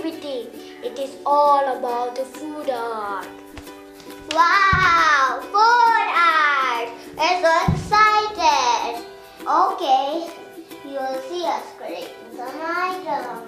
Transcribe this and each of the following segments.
activity. It is all about the food art. Wow! Food art! I'm so excited! Okay, you will see us creating some items.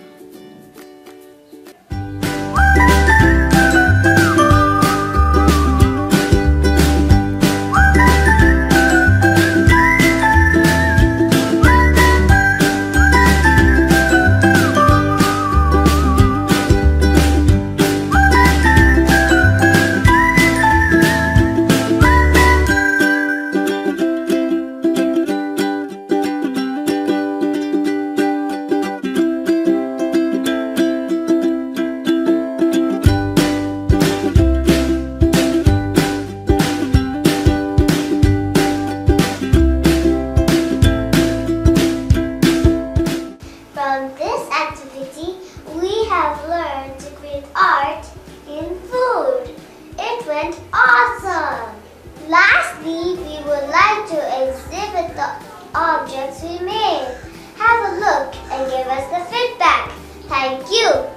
From this activity, we have learned to create art in food. It went awesome! Lastly, we would like to exhibit the objects we made. Have a look and give us the feedback. Thank you!